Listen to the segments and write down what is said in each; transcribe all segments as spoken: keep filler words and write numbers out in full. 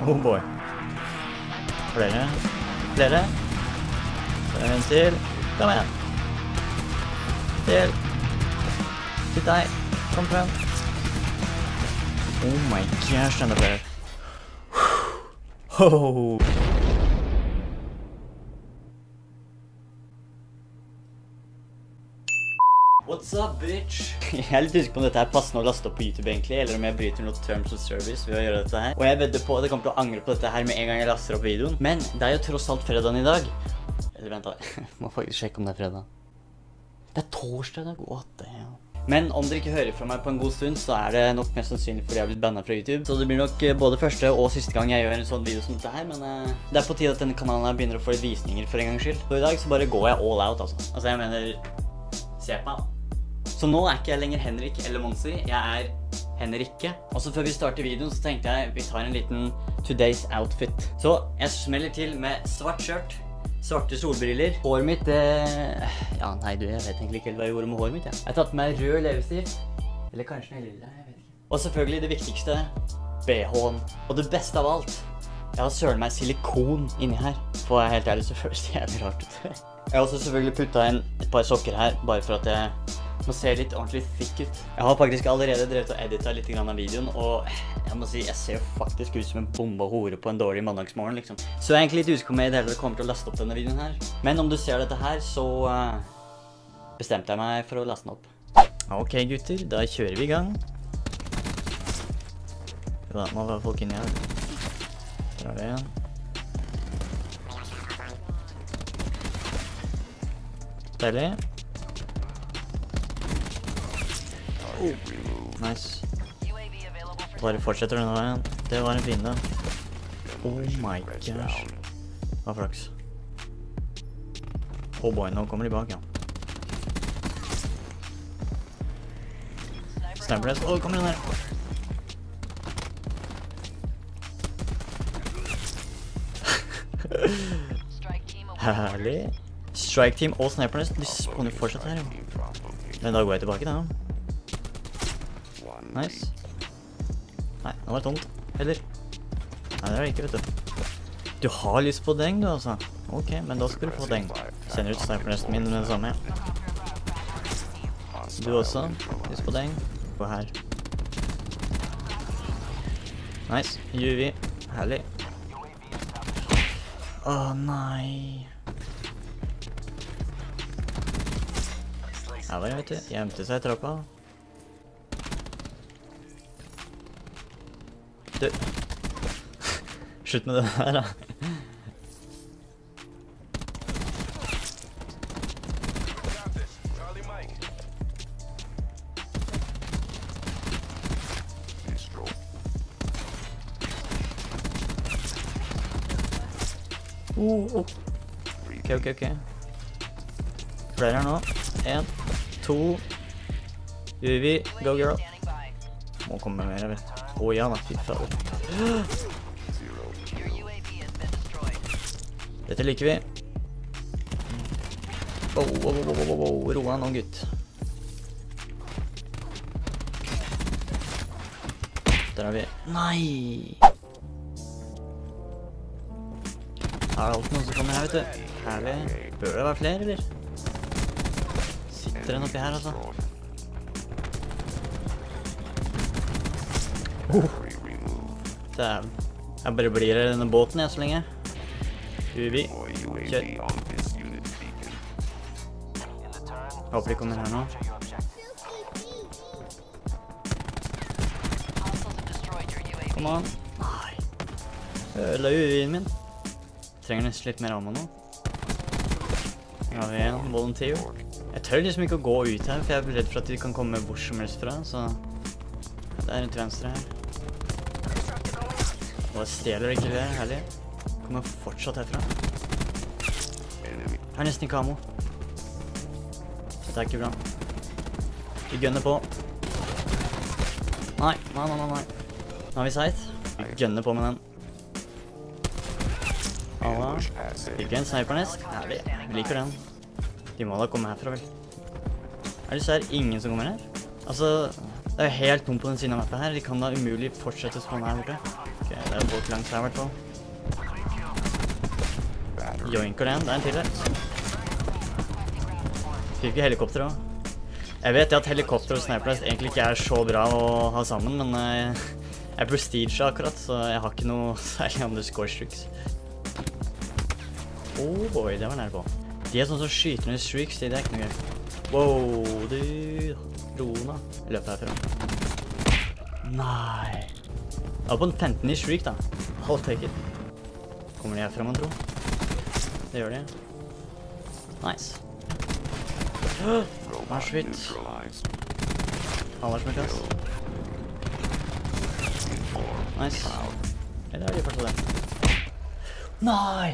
Oh boy. Flere. Flere. Så er det en til. Kom igjen. Til. Til deg. Kom frem. Oh my gosh, enda flere. Ho! What's up, bitch? Jeg er litt usikker på om dette er passende å laste opp på YouTube egentlig, eller om jeg bryter noe terms of service ved å gjøre dette her. Og jeg vedder på at jeg kommer til å angre på dette her med en gang jeg laster opp videoen. Men det er jo tross alt fredagen i dag. Eller vent da, jeg må faktisk sjekke om det er fredag. Det er torsdag i dag, what the hell? Men om dere ikke hører fra meg på en god stund, så er det nok mest sannsynlig fordi jeg har blitt bannet fra YouTube. Så det blir nok både første og siste gang jeg gjør en sånn video som dette her, men uh, det er på tide at denne kanalen her begynner å få litt visninger for en gangs skyld. Så i dag så bare går jeg all out, altså. Altså jeg mener, se på meg da. Så nå er ikke jeg lenger Henrik eller Monsi, jeg er Henrikke. Og så før vi starter videoen så tenkte jeg vi tar en liten today's outfit. Så jeg smeller til med svart skjørt, svarte solbriller. Håret mitt, det... Ja, nei du, jeg vet egentlig ikke helt hva jeg gjorde med håret mitt, ja. Jeg har tatt med rød leppestift. Eller kanskje den lille, jeg vet ikke. Og selvfølgelig det viktigste, B H-en. Og det beste av alt, jeg har søren meg silikon inni her. For jeg er helt ærlig så føles det jævlig rart ut. Jeg har også selvfølgelig puttet inn et par sokker her, bare for at jeg må se litt ordentlig thick ut. Jeg har faktisk allerede drevet og editet litt grann av videoen, og jeg må si, jeg ser faktisk ut som en bomba hore på en dårlig mandagsmorgen, liksom. Så jeg er egentlig litt usikker på om jeg i det hele tatt kommer til å laste opp denne videoen her. Men om du ser dette her, så uh, bestemte jeg meg for å laste den opp. Ok, gutter, da kjører vi i gang. Da må være folk inni her. Der har vi en. Deilig. Oh, nice. Bare fortsetter denne veien. Det var en fiende. Oh my gosh. Hva flaks. Oh boy, nå kommer de bak, ja. Sniperless. Åh, oh, kommer den her. Herlig. Strike Team og Sniperless, de spåner jo fortsatt her, jo. Men da går jeg tilbake, da. Nice. Nei, nå var det tomt. Eller? Nei, det er det ikke, vet du. Du har lyst på deng, du, altså. Ok, men da skal du få deng. Sender ut snipernesten min med det samme. Du også. Lyst på deng. Gå her. Nice. U V. Herlig. Åh, nei. Her var jeg, vet du. Gjemte seg i trappa. Du. Slutt med det her, da. Oh, oh. Ok, ok, ok. Flere her nå. En, to. U V, go girl. Må komme med mer, vet du. Å ja, da, fy faen. Dette liker vi. Wow, wow, wow, wow, wow, roa nå, gutt. Der har vi. Nei! Her er alt noen som kommer her, vet du. Herlig. Bør det være flere, eller? Sitter den oppi her, altså. Oh. Damn. Jeg bare blir i denne båten, jeg, så lenge. U V. Kjør. Håper de kommer her nå. Kom an. Nei. Ødela U V-en min. Trenger nesten litt mer ammo nå. Her har vi en volunteer. Jeg tør liksom ikke å gå ut her, for jeg er redd for at de kan komme hvor som helst fra, så... Det er en til venstre her. Og jeg stjeler ikke det, herlig. Kommer fortsatt herfra. Her er nesten ikke ammo. Det er ikke bra. Vi gunner på. Nei, nei, nei, nei. Nå har vi sight. Vi gunner på med den. Alla. Ikke en snipernest. Herlig. Vi liker den. De må da komme herfra, vel. Er det så her ingen som kommer her? Altså, Det er helt tomt på den siden av mappet her. De kan da umulig fortsette spåne her borte. Ok, det er folk langs her i hvert fall. Joinker den, det er en til her. Fikk vi helikopter også. Jeg vet at helikopter og sniperlast egentlig ikke er så bra å ha sammen, men jeg er prestige akkurat, så jeg har ikke noe særlig andre score streaks. Oh boy, det var nær på. De er sånn som skyter ned streaks, det er ikke noe gøy. Wow, du... Rona. Jeg løper herfra. Nei. Jeg var på en femten i streak da. I'll take it. Kommer de herfra, man tror? Det gjør de. Nice. Vær så vidt. Aller som er klass. Nice. Eller er de fortsatt det? Nei!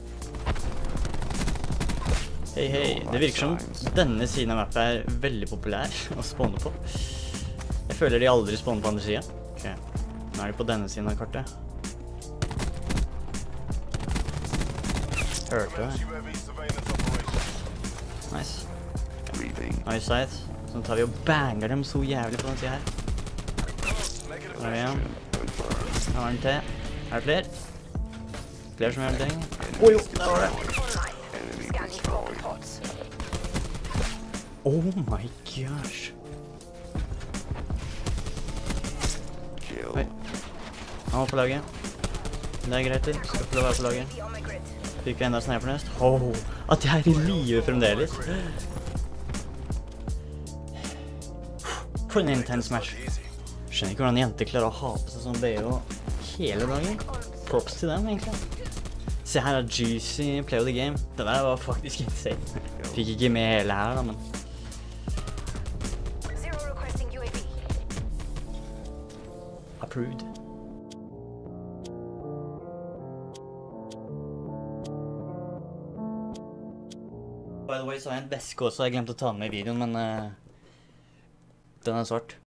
Hei, hei. Det virker som denne siden av mappet er veldig populær å spåne på. Jeg føler de aldri spåner på andre siden. Ok, nå er de på denne siden av kartet. Hørte det. Nice. Nice sight. Så tar vi og banger dem så jævlig på den siden her. Der er vi igjen. Her var den til. Her er det flere. Flere som gjør det ting. Åh jo, der var det. Oh my gosh. Oi. Han var på laget. Det er greit til. Skal få lov å være på laget. Fikk vi enda sniper nest. Oh, at jeg er i live fremdeles. For en intense match. Skjønner ikke hvordan jenter klarer å ha på seg sånn B O hele dagen. Props til dem, egentlig. Se her er Juicy Play of the Game. Det der var faktisk insane. Fikk ikke med hele her da, men... Approved. By the way, så har jeg en veske også. Jeg glemte å ta den med i videoen, men... Uh, den er svart.